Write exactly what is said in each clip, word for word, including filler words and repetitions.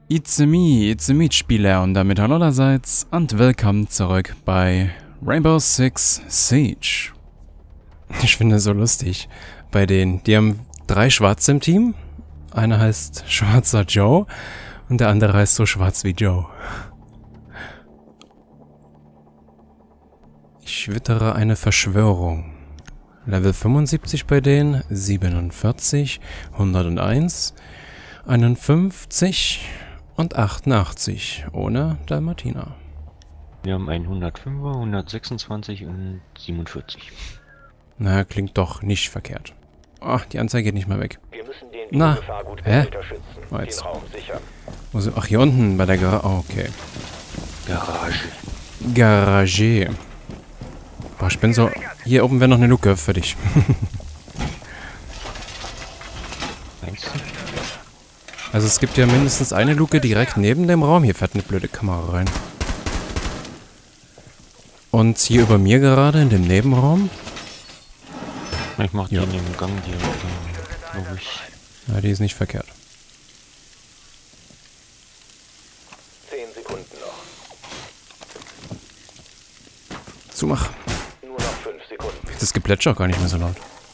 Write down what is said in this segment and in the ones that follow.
It's me, it's a Mitspieler und damit hallo allerseits und willkommen zurück bei Rainbow Six Siege. Ich finde es so lustig bei denen. Die haben drei Schwarze im Team. Einer heißt Schwarzer Joe und der andere heißt so schwarz wie Joe. Ich wittere eine Verschwörung. Level fünfundsiebzig bei denen, siebenundvierzig, hunderteins, einundfünfzig und achtundachtzig ohne Dalmatiner. Wir haben einen hundertfünfer, hundertsechsundzwanzig und siebenundvierzig. Na, klingt doch nicht verkehrt. Ach, die Anzeige geht nicht mehr weg. Wir müssen den Na, hä? schützen. Oh, jetzt. Den Raum sichern. Wo sind- Ach, hier unten bei der Garage. Oh, okay. Garage. Garage. Boah, ich bin so... Hier oben wäre noch eine Luke für dich. Meinst du? Also es gibt ja mindestens eine Luke direkt neben dem Raum. Hier fährt eine blöde Kamera rein. Und hier über mir gerade in dem Nebenraum. Ich mach die Ja. in dem Gang, die glaube ich. Ja, die ist nicht verkehrt. Zehn Sekunden noch. Zumach. Nur noch fünf Sekunden. Das Geplätscher auch gar nicht mehr so laut.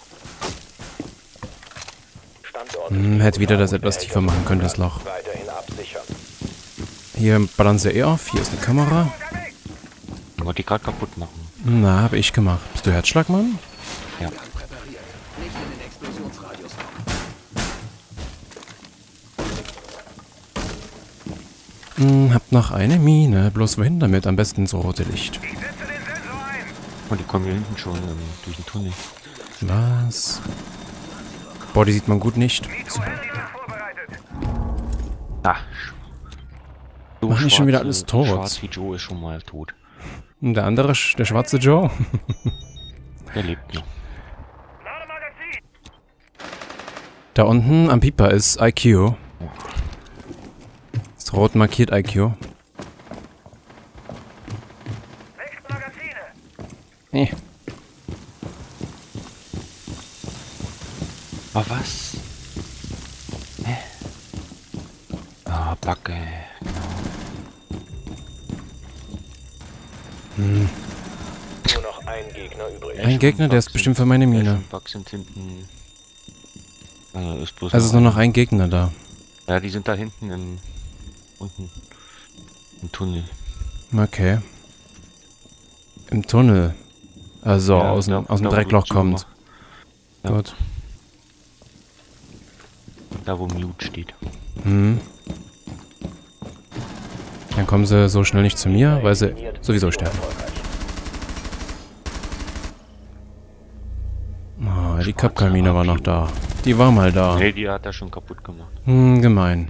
Standort. Hm, hätte wieder das etwas tiefer machen können, das Loch. Weiterhin absichern. Hier balanciere eh auf. Hier ist eine Kamera. Ich wollte die gerade kaputt machen. Na, habe ich gemacht. Bist du Herzschlagmann? Ja. Hm, hab noch eine Mine. Bloß wohin damit? Am besten ins rote Licht. Und die kommen hier hinten schon ähm, durch den Tunnel. Was? Boah, die sieht man gut nicht. So. Ah. So Mach nicht schon wieder schwarze- alles tot. Schwarz wie Joe ist schon mal tot. Und der andere, Sch- der schwarze Joe? Der lebt noch. Da unten am Pieper ist I Q. Ist rot markiert I Q. Eh. Ah, was? Hä? Ah, Backe. Hm. Nur noch ein Gegner übrig. Ein Gegner, der ist bestimmt für meine Mine. Bugs sind hinten. Also ist bloß Also ist nur noch ein Gegner da. Ja, die sind da hinten im. Unten. Im Tunnel. Okay. Im Tunnel. Also Ja, aus dem, da- aus dem da, wo Dreckloch du kommt. zugemacht- Ja. Gut. Da wo Mute steht. Hm. Dann kommen sie so schnell nicht zu mir, weil sie sowieso sterben. Oh, die Kapkamine war noch da. Die war mal da. Nee, die hat er schon kaputt gemacht. Hm, gemein.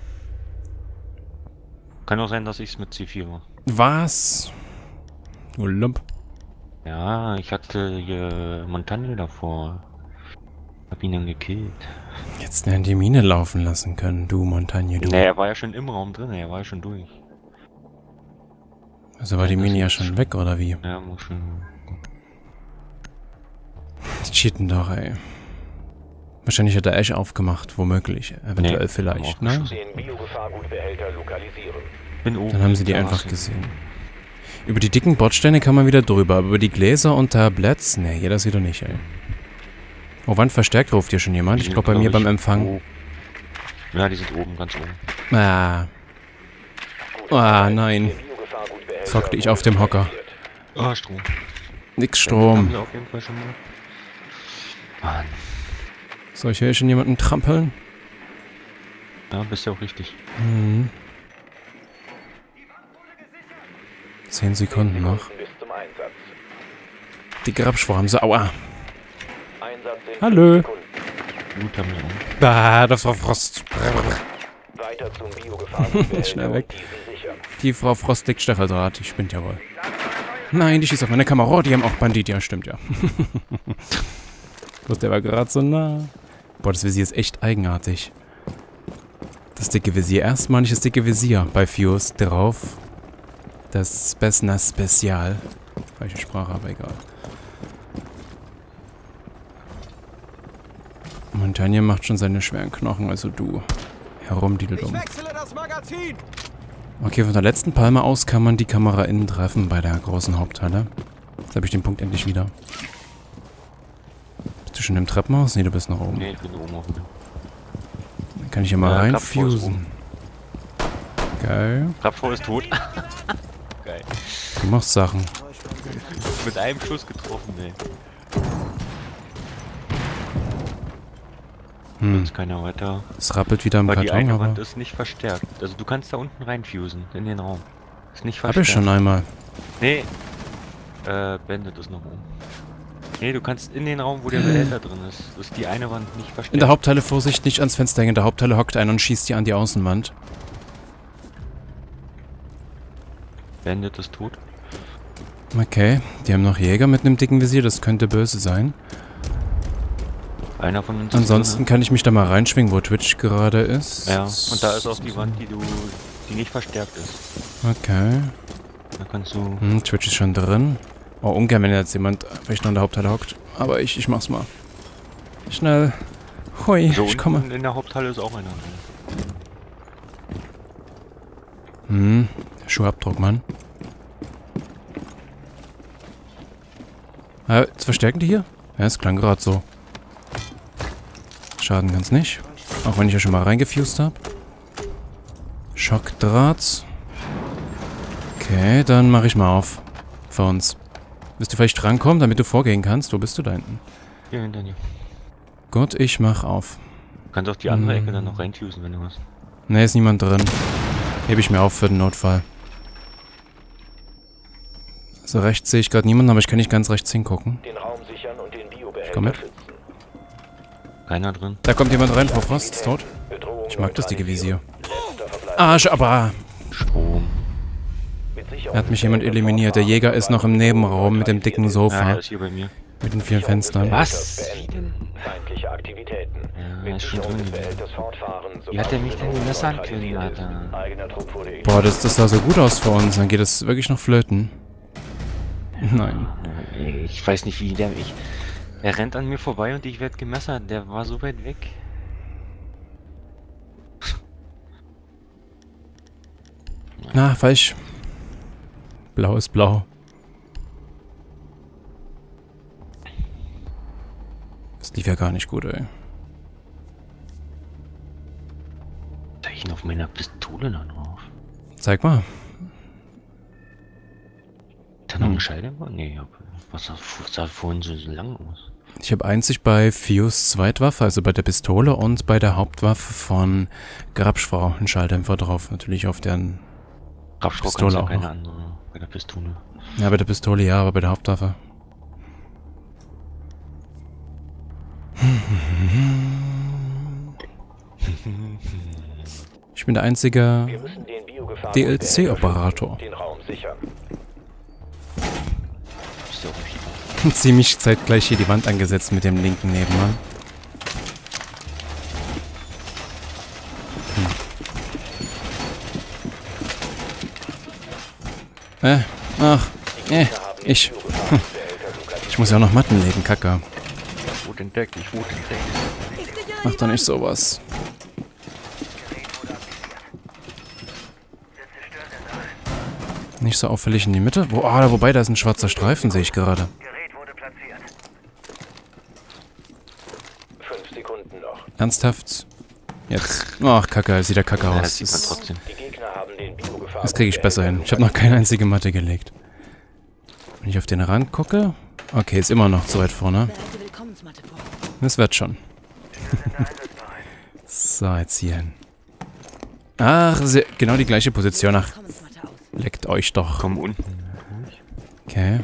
Kann auch sein, dass ich's mit C vier war. Was? Du Lump. Ja, ich hatte hier Montagne davor. Hab ihn dann gekillt. Jetzt werden die Mine laufen lassen können, du Montagne, du. Nee, er war ja schon im Raum drin, er war ja schon durch. Also war die Mine ja schon weg, oder wie? Ja, muss schon. Die cheaten doch, ey. Wahrscheinlich hat er Ash aufgemacht, womöglich. Eventuell Nee, vielleicht, auch ne? geschossen. Den Biogefahrgutbehälter lokalisieren. Bin oben. Dann haben sie die Da einfach hast du- gesehen. Über die dicken Bordsteine kann man wieder drüber, aber über die Gläser und Tabletts, ne, hier das wieder nicht, ey. Oh, wann verstärkt ruft hier schon jemand? Die Ich sind, glaube bei mir glaub beim ich, Empfang. oben. Ja, die sind oben, ganz oben. Ah, ah, nein. Zockte ich auf dem Hocker. Ah, Strom. Nix Haben Strom. wir auf jeden Fall schon mal. Mann. Soll ich hier schon jemanden trampeln? Ja, bist ja auch richtig. Mhm. Zehn Sekunden noch. Bis zum Einsatz. Die Grabschwarmse, aua. Einsatz in Hallo. fünf Sekunden. Gut haben wir auch. Ah, das war Frost. Weiter zum Biogefahrgutbehälter. Schnell weg. und diesen sichern. Die Frau Frost legt Stacheldraht, die spinnt ja wohl. Nein, die schießt auf meine Kamera. Oh, die haben auch Bandit, ja, stimmt ja. Bloß der war gerade so nah. Boah, das Visier ist echt eigenartig. Das dicke Visier. Erstmalig das dicke Visier bei Fuse drauf. Das Spesna Spezial. Falsche Sprache, aber egal. Montagne macht schon seine schweren Knochen, also du herumdidelum. wechsle das Magazin! Okay, von der letzten Palme aus kann man die Kamera innen treffen bei der großen Haupthalle. Jetzt habe ich den Punkt endlich wieder. Bist du schon im Treppenhaus? Nee, du bist noch oben. Nee, ich bin oben auf dem. Dann kann ich hier mal Ja, reinfusen. Geil. Krabbenfrau ist tot. Geil. Du machst Sachen. Mit einem Schuss getroffen, ey. Hm. Ist keiner weiter. Es rappelt wieder am Aber die Karton, eine Wand aber... ist nicht verstärkt. Also du kannst da unten reinfusen, in den Raum. Ist nicht Hab verstärkt. ich schon einmal. Nee. Äh, Bandit ist noch oben. Nee, du kannst in den Raum, wo der Behälter drin ist. Ist die eine Wand nicht verstärkt. In der Haupthalle, Vorsicht, nicht ans Fenster hängen. In der Haupthalle hockt einer und schießt die an die Außenwand. Bandit ist tot. Okay, die haben noch Jäger mit einem dicken Visier, das könnte böse sein. Einer von uns ist Ansonsten drin, kann ich mich da mal reinschwingen, wo Twitch gerade ist. Ja, und da ist auch die Wand, die du, die nicht verstärkt ist. Okay. Da kannst du... Hm, Twitch ist schon drin. Oh, ungern, wenn jetzt jemand vielleicht noch in der Haupthalle hockt. Aber ich, ich mach's mal. Schnell. Hui, So, ich komme. in der Haupthalle ist auch einer drin. Hm, Schuhabdruck, Mann. Ah, jetzt verstärken die hier? Ja, es klang gerade so. Schaden kann's nicht. Auch wenn ich ja schon mal reingefused habe. Schockdraht. Okay, dann mache ich mal auf. Für uns. Willst du vielleicht rankommen, damit du vorgehen kannst? Wo bist du da hinten? Hier hinter dir. Gut, ich mach auf. Du kannst auch die andere Hm. Ecke dann noch reinfusen, wenn du hast. Ne, ist niemand drin. Hebe ich mir auf für den Notfall. So rechts sehe ich gerade niemanden, aber ich kann nicht ganz rechts hingucken. Den Raum sichern und den Komm Biobehälter mit. schützen. Keiner drin. Da kommt jemand rein, Frau Frost ist tot. Bedrohung Ich mag das dicke Visier. neutralisieren. Letzter Verbleib. Arsch, aber Strom. Mit Sicherung er hat mich jemand eliminiert. Der Jäger ist noch im Nebenraum mit dem dicken Ja, Sofa. der ist hier bei mir. Mit den vielen Fenstern. Was? Beenden. Feindliche Aktivitäten. Ja, Mit ist schon Sicherung drin des gewesen. Behälters fortfahren, Wie hat der mich denn sobald Messer neutralisiert ankündigen, ist. Alter? Eigener Trupp wurde Boah, das, das sah so gut aus für uns. Dann geht es wirklich noch flöten. Nein. Ich weiß nicht, wie der... Ich, er rennt an mir vorbei und ich werde gemessert. Der war so weit weg. Na, falsch. Blau ist blau. Das lief ja gar nicht gut, ey. Da ich auf meiner Pistole da drauf. Zeig mal. Ist da noch Hm. eine Scheide? Nee, hab- was sah, sah vorhin so lang aus? Ich habe einzig bei Fuse Zweitwaffe, also bei der Pistole und bei der Hauptwaffe von Grabschfrau einen Schalldämpfer drauf. Natürlich auf deren... Kraftstoff Pistole kannst ja auch keine noch. andere bei der Pistole. Ja, bei der Pistole ja, aber bei der Hauptwaffe. Ich bin der einzige Wir müssen den Biogefahr- D L C-Operator. Den Raum sichern. Ist ja auch richtig. Ziemlich zeitgleich hier die Wand angesetzt mit dem linken Nebenmann. Hm. Äh, ach, äh, ich. Hm. Ich muss ja auch noch Matten legen, Kacke. Wut entdeckt, ich wut entdeckt. Mach doch nicht sowas. Nicht so auffällig in die Mitte. Wo, ah, wobei, da ist ein schwarzer Streifen, sehe ich gerade. Fünf Sekunden noch. Ernsthaft? Jetzt. Ach, Kacke, sieht der Kacke Ja, aus. das sieht man Das, trotzdem. Die Gegner haben den Biogefahr- das kriege ich besser hin. Ich habe noch keine einzige Matte gelegt. Wenn ich auf den Rand gucke... Okay, ist immer noch zu weit vorne. Bereite Willkommensmatte vor. Das wird schon. So, jetzt hier hin. Ach, se- genau die gleiche Position. Ach, Willkommensmatte aus. leckt euch doch. Komm unten. Okay.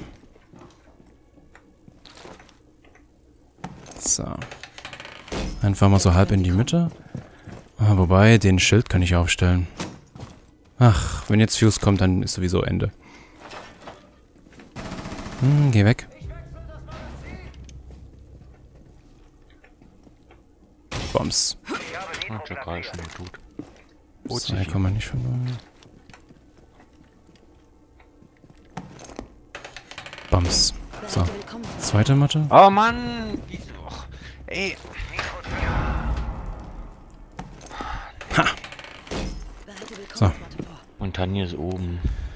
So. Einfach mal so halb in die Mitte. Ah, wobei, den Schild kann ich aufstellen. Ach, wenn jetzt Fuse kommt, dann ist sowieso Ende. Hm, geh weg. Bombs. Ah, Jackal schon mal tot. Holt So, sich hier ihn. kommen wir nicht vorbei. Bombs. So, Bereite Willkommensmatte. zweite Matte. Oh Mann! Wieso? Och, ey! Ha! So. Und Tanja ist oben.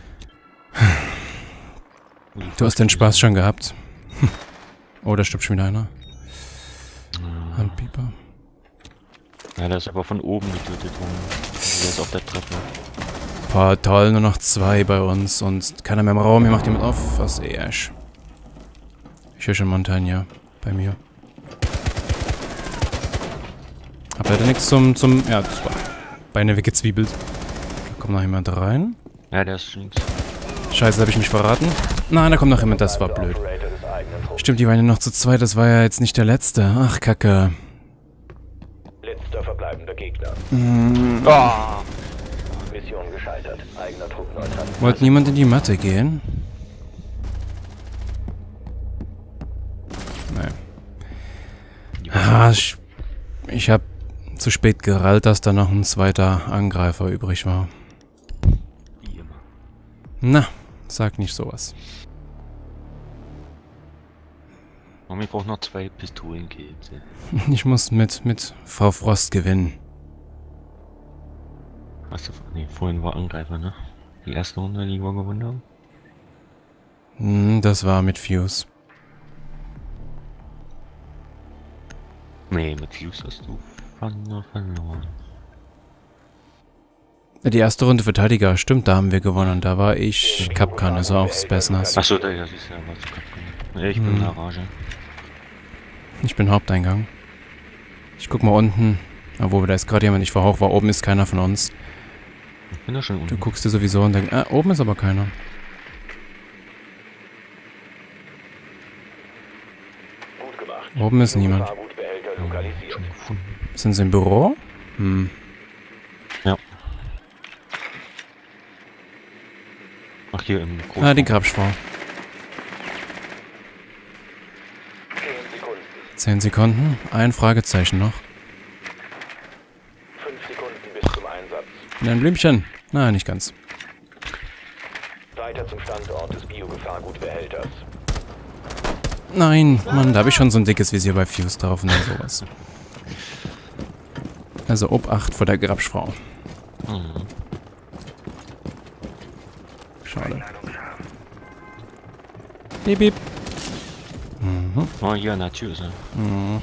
Du hast den Spaß schon gehabt. Oh, da stirbt schon wieder einer. Ja. Handpieper. Ja, der ist aber von oben getötet worden. Also der ist auf der Treppe. Boah, toll, nur noch zwei bei uns und keiner mehr im Raum. Hier macht jemand auf. Was eh Ash. Ich höre schon Montagna bei mir. Hab leider nichts zum, zum... Ja, das war Beine weggezwiebelt. Da kommt noch jemand rein. Ja, der ist links. Scheiße, habe ich mich verraten? Nein, da kommt noch jemand, das war blöd. Stimmt, die waren ja noch zu zweit, das war ja jetzt nicht der letzte. Ach, Kacke. Letzter verbleibender Gegner. Hm. Ah! Mission gescheitert. Eigener Trupp neutral. Wollte niemand in die Matte gehen? Nee. Ah, ich, ich hab zu spät gerallt, dass da noch ein zweiter Angreifer übrig war. Wie immer. Na, sag nicht sowas. Und ich brauche noch zwei Pistolenkills. Ich muss mit, mit Frau Frost gewinnen. Hast du, nee, vorhin war Angreifer, ne? Die erste Runde, die wir gewonnen haben. Hm, das war mit Fuse. Nee, mit Fuse hast du verloren. Die erste Runde Verteidiger, stimmt, da haben wir gewonnen. Da war ich Kapkan, also auch Spesnas. Achso, da ja, siehst du ja, was du Kapkan. Ja, ich bin Hm. Garage. Ich bin Haupteingang. Ich guck mal unten. Obwohl, da ist gerade jemand, ich war hoch, war oben ist keiner von uns. Ich bin da schon unten. Du guckst dir sowieso und denkst, ah, oben ist aber keiner. Gut gemacht. Oben ist niemand. Fahrgutbehälter Ja, lokalisiert. schon gefunden. Sind sie im Büro? Hm. Ja. Ach, hier im großen. Ah, die Grabschwau. zehn Sekunden. Zehn Sekunden. Ein Fragezeichen noch. fünf Sekunden bis zum Einsatz. Ein Blümchen. Nein, nicht ganz. Weiter zum Standort des Biogefahrgutbehälters. Nein, Mann, da habe ich schon so ein dickes Visier bei Fuse drauf und dann sowas. Also Obacht vor der Grabschwau. Mhm. Schade. Piep, piep. Mhm. Oh, hier an der Tür ist er. Mhm.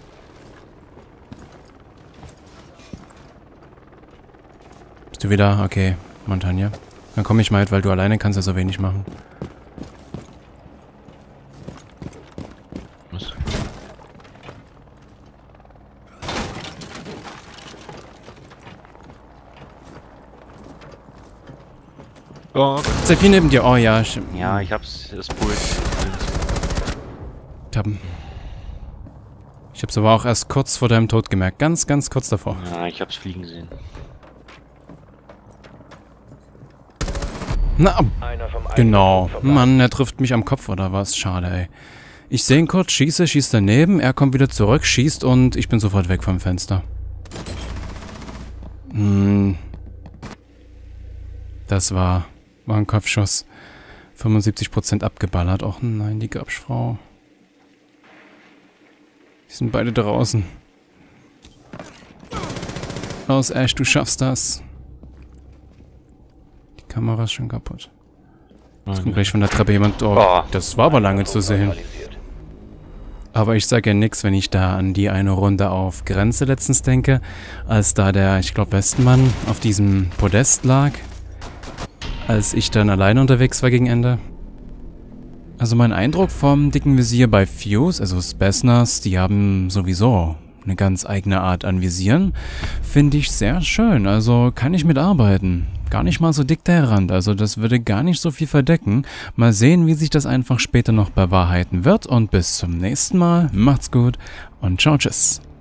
Bist du wieder? Okay, Montagna. Dann komme ich mal mit, weil du alleine kannst ja so wenig machen. Was? Oh, C vier neben dir. Oh ja, ich, ja, ich hab's, das Pult. ich hab, ich hab's aber auch erst kurz vor deinem Tod gemerkt. Ganz, ganz kurz davor. Ja, ich hab's fliegen sehen. Na, Einer vom genau. eigenen Trupp verbleibt. Mann, er trifft mich am Kopf oder was? Schade, ey. Ich sehe ihn kurz, schieße, schießt daneben, er kommt wieder zurück, schießt und ich bin sofort weg vom Fenster. Hm. Das war, war ein Kopfschuss. fünfundsiebzig Prozent abgeballert. Och nein, die Grabschfrau. Die sind beide draußen. Los, Ash, du schaffst das. Die Kamera ist schon kaputt. Jetzt kommt gleich von der Treppe jemand. Oh, Oh. das war aber lange zu sehen. Neutralisiert. Aber ich sage ja nix, wenn ich da an die eine Runde auf Grenze letztens denke, als da der, ich glaube, Westmann auf diesem Podest lag, als ich dann alleine unterwegs war gegen Ende. Also mein Eindruck vom dicken Visier bei Fuse, also Spesnas, die haben sowieso eine ganz eigene Art an Visieren, finde ich sehr schön. Also kann ich mitarbeiten. Gar nicht mal so dick der Rand, also das würde gar nicht so viel verdecken. Mal sehen, wie sich das einfach später noch bewahrheiten wird und bis zum nächsten Mal. Macht's gut und ciao, tschüss.